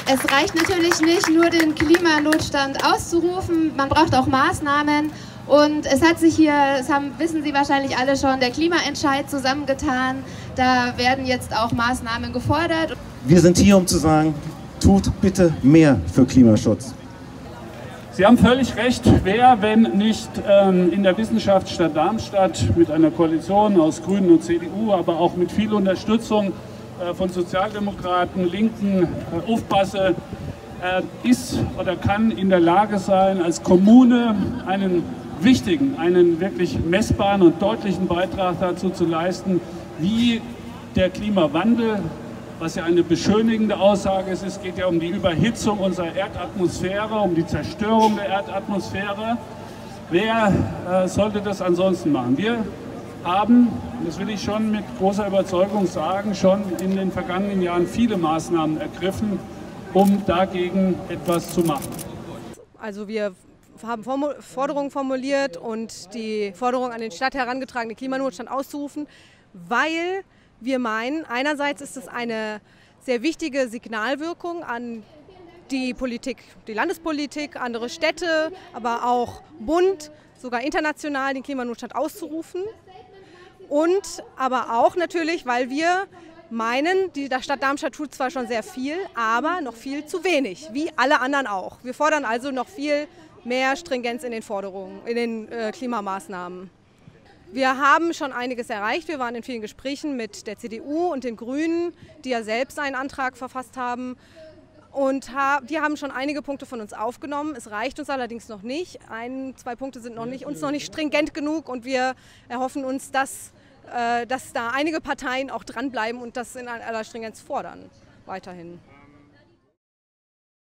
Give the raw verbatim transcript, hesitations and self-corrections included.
Es reicht natürlich nicht, nur den Klimanotstand auszurufen, man braucht auch Maßnahmen. Und es hat sich hier, das haben, wissen Sie wahrscheinlich alle schon, der Klimaentscheid zusammengetan. Da werden jetzt auch Maßnahmen gefordert. Wir sind hier, um zu sagen, tut bitte mehr für Klimaschutz. Sie haben völlig recht, wer, wenn nicht ähm, in der Wissenschaftsstadt Darmstadt mit einer Koalition aus Grünen und C D U, aber auch mit viel Unterstützung äh, von Sozialdemokraten, Linken, äh, Aufpasse, äh, ist oder kann in der Lage sein, als Kommune einen wichtigen, einen wirklich messbaren und deutlichen Beitrag dazu zu leisten, wie der Klimawandel, was ja eine beschönigende Aussage ist, es geht ja um die Überhitzung unserer Erdatmosphäre, um die Zerstörung der Erdatmosphäre. Wer äh, sollte das ansonsten machen? Wir haben, das will ich schon mit großer Überzeugung sagen, schon in den vergangenen Jahren viele Maßnahmen ergriffen, um dagegen etwas zu machen. Also wir haben Forderungen formuliert und die Forderung an den Stadt herangetragen, den Klimanotstand auszurufen, weil wir meinen, einerseits ist es eine sehr wichtige Signalwirkung an die Politik, die Landespolitik, andere Städte, aber auch Bund, sogar international den Klimanotstand auszurufen. Und aber auch natürlich, weil wir meinen, die Stadt Darmstadt tut zwar schon sehr viel, aber noch viel zu wenig, wie alle anderen auch. Wir fordern also noch viel mehr Stringenz in den Forderungen, in den äh, Klimamaßnahmen. Wir haben schon einiges erreicht. Wir waren in vielen Gesprächen mit der C D U und den Grünen, die ja selbst einen Antrag verfasst haben. Und die haben schon einige Punkte von uns aufgenommen. Es reicht uns allerdings noch nicht. Ein, zwei Punkte sind noch nicht, uns noch nicht stringent genug. Und wir erhoffen uns, dass, äh, dass da einige Parteien auch dranbleiben und das in aller Stringenz fordern, weiterhin.